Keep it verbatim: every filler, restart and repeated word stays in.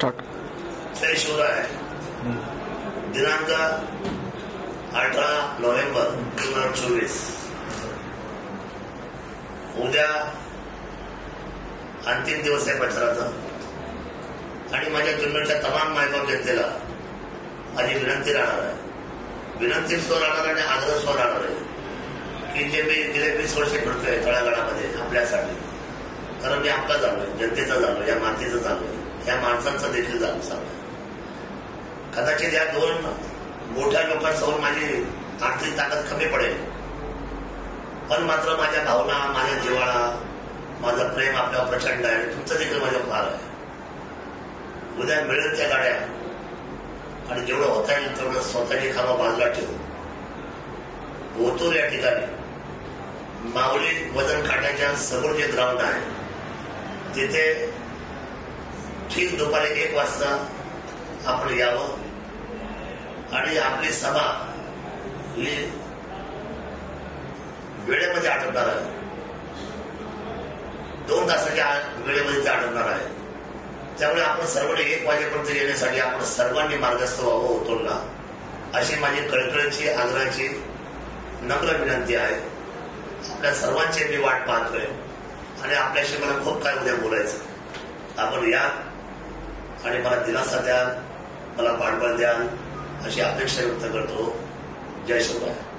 Start. जय शिवराय. दिनांक अठरा November दोन हजार चोवीस. उद्या अंतिम दिवस आहे प्रचाराचा आणि माझ्या जुन्नरच्या तमाम मायबाप जनतेला माझी विनंती राहणार आहे. विनंती स्वर राहणार आणि आग्रह स्वर राहणार आहे की जे मी गेले वीस वर्षे करतोय तळागाळामध्ये आपल्यासाठी, कारण मी आपला झालोय, जनतेचा झालोय, या मातीचा झालोय, या माणसांचा देखील झालो सांगा. कदाचित या दोन मोठ्या लोकांसमोर माझी आर्थिक ताकद कमी पडेल, पण मात्र माझ्या भावना, माझ्या जिव्हाळा, माझं प्रेम आपल्यावर प्रचंड आहे. तुमचं देखील माझ्या फार आहे. उद्या मिळेल त्या गाड्या आणि जेवढं होता येईल तेवढं स्वतःची कामं बाजूला ठेवू. ओतूर या ठिकाणी माऊली वजन काट्याच्या समोर जे ग्राउंड आहे तिथे ठीक दुपारी एक वाजता आपण यावं आणि आपली सभा ही वेळेमध्ये आटपणार आहे. दोन तासाच्या वेळेमध्ये ते आटपणार आहे. त्यामुळे आपण सर्वांनी एक वाजेपर्यंत येण्यासाठी आपण सर्वांनी मार्गस्थ व्हावं होतोला, अशी माझी कळकळीची, आग्रहाची नम्र विनंती आहे. आपल्या सर्वांची मी वाट पाहतोय आणि आपल्याशी मला खूप काय उद्या बोलायचं. आपण या आणि मला दिलासा द्याल, मला पाठबळ द्याल अशी अपेक्षा व्यक्त करतो. जय शिवराय.